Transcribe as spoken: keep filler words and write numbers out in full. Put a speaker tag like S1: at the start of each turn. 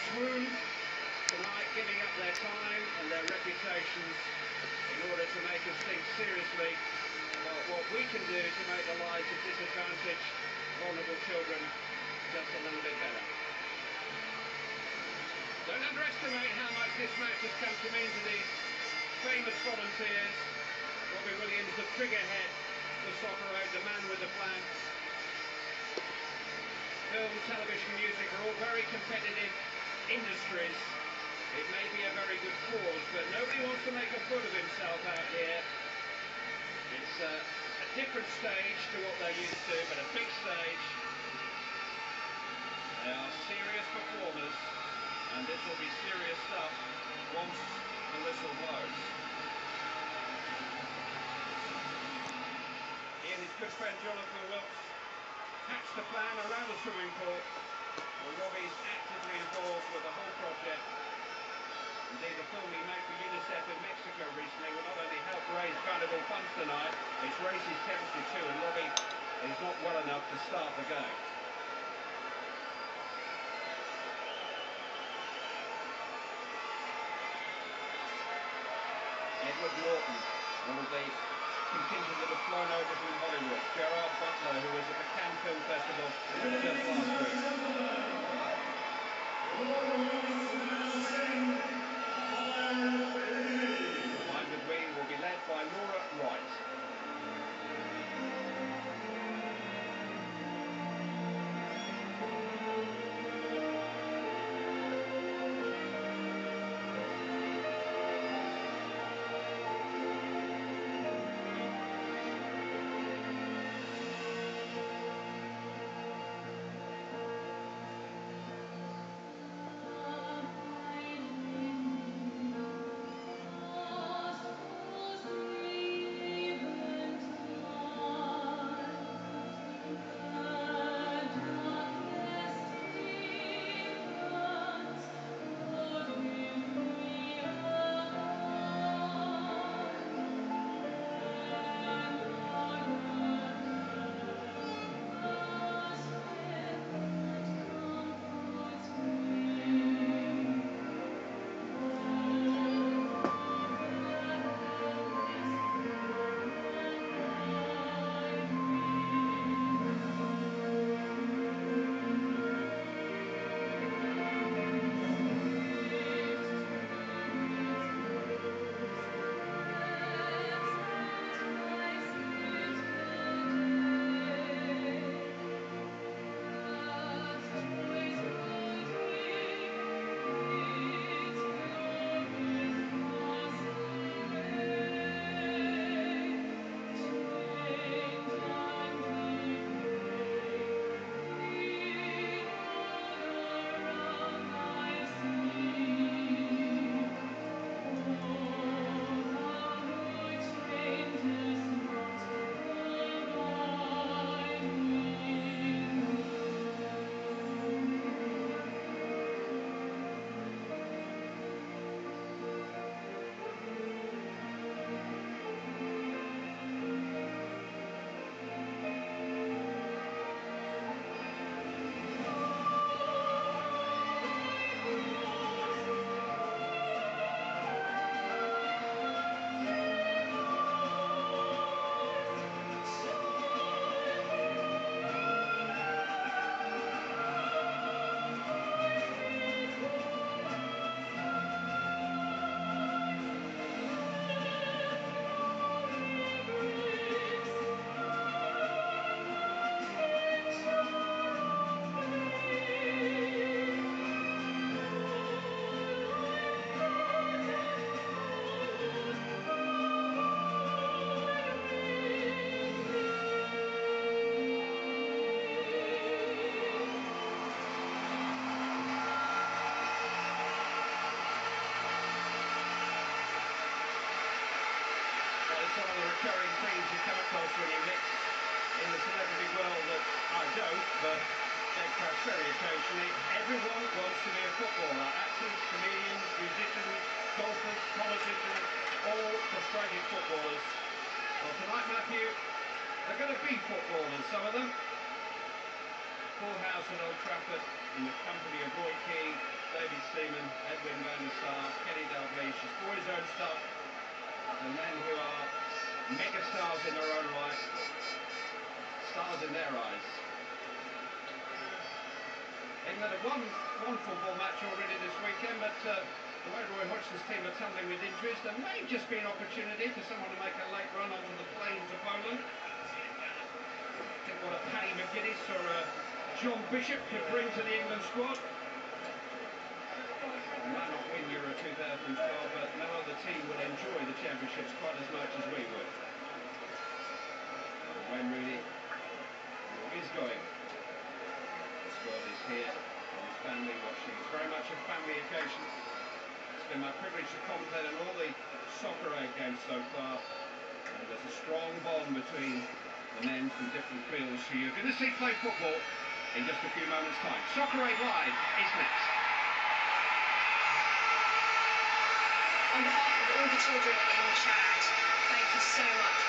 S1: swoon tonight, giving up their time and their reputations in order to make us think seriously about what we can do to make the lives of disadvantaged, vulnerable children just a little bit better. Don't underestimate how much this match has come to mean to these famous volunteers. Robbie Williams, the figurehead for Soccer Aid, the man with the plan. Film, television, music are all very competitive industries. It may be a very good cause, but nobody wants to make a fool of himself out here. It's uh, a different stage to what they're used to, but a big stage. They are serious performers, and this will be serious stuff once the whistle blows. He and his good friend Jonathan Wilkes hatched the plan around the swimming pool, and Robbie's actively involved with the whole project. Indeed, the film he made for UNICEF in Mexico recently will not only help raise valuable funds tonight, it's raised his chemistry too, and Robbie is not well enough to start the game. Edward Norton, one of the contingent that have flown over from Hollywood. Gerard Butler, who was at the Cannes Film Festival just last week. Behind the green will be led by Laura Wright. Some of the recurring themes you come across when you mix in the celebrity world that I don't, but they perhaps very occasionally. Everyone wants to be a footballer. Actors, comedians, musicians, golfers, politicians, all frustrated footballers. Well, tonight, Matthew, they're going to be footballers, some of them. Full house at Old Trafford in the company of Roy Keane, David Seaman, Edwin van der Sar, Kenny Dalglish, his boys' own stuff, and men who are mega stars in their own right, stars in their eyes. England have won one football match already this weekend, but uh, the way Roy Hodgson's team are tumbling with injuries, there may just be an opportunity for someone to make a late run onto the plains of Poland. Think what a Paddy McGuinness or a John Bishop could bring to the England squad. They might not win Euro two thousand twelve, but no other team will enjoy the championships quite as much as we would. Wayne Rooney is going. The squad is here with his family watching. It's very much a family occasion. It's been my privilege to commentate on all the Soccer Aid games so far, and there's a strong bond between the men from different fields who you're going to see play football in just a few moments' time. Soccer Aid Live is next.
S2: On behalf of all the children in Chad, thank you so much